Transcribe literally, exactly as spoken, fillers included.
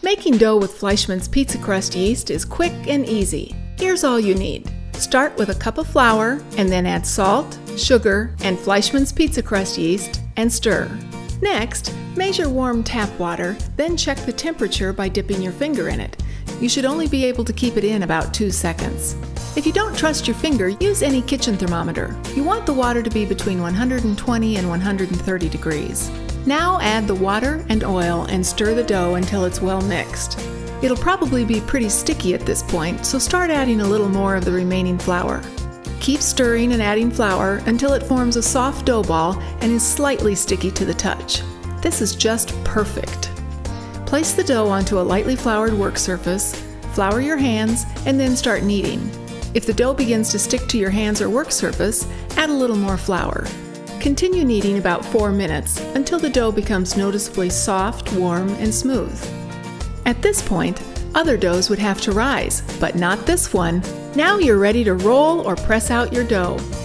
Making dough with Fleischmann's pizza crust yeast is quick and easy. Here's all you need. Start with a cup of flour and then add salt, sugar, and Fleischmann's pizza crust yeast and stir. Next, measure warm tap water, then check the temperature by dipping your finger in it. You should only be able to keep it in about two seconds. If you don't trust your finger, use any kitchen thermometer. You want the water to be between one hundred twenty and one hundred thirty degrees. Now add the water and oil and stir the dough until it's well mixed. It'll probably be pretty sticky at this point, so start adding a little more of the remaining flour. Keep stirring and adding flour until it forms a soft dough ball and is slightly sticky to the touch. This is just perfect. Place the dough onto a lightly floured work surface, flour your hands, and then start kneading. If the dough begins to stick to your hands or work surface, add a little more flour. Continue kneading about four minutes until the dough becomes noticeably soft, warm, and smooth. At this point, other doughs would have to rise, but not this one. Now you're ready to roll or press out your dough.